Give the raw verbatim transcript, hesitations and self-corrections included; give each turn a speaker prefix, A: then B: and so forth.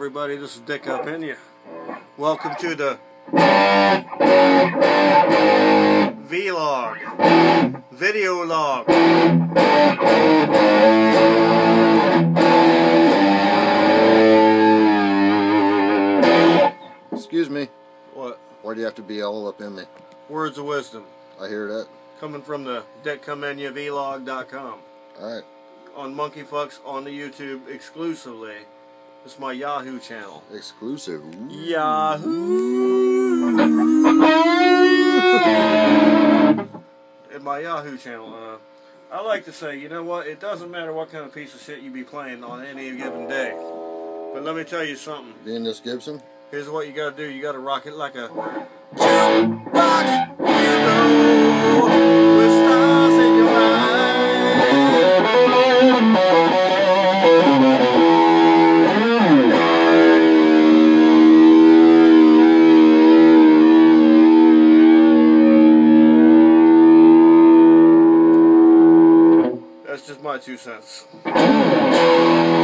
A: everybody, this is Dick up in you. Welcome to the vlog, video log.
B: Excuse me.
A: What?
B: Why do you have to be all up in me?
A: Words of wisdom.
B: I hear that.
A: Coming from the dick come in you vlog dot com.
B: Alright.
A: On Monkey Fucks on the YouTube exclusively. It's my Yahoo channel.
B: Exclusive. Ooh.
A: Yahoo! In my Yahoo channel, uh, I like to say, you know what, it doesn't matter what kind of piece of shit you be playing on any given day. But let me tell you something.
B: Being this Gibson?
A: Here's what you gotta do. You gotta rock it like a jukebox, you know, with stars in your eyes. That's just my two cents.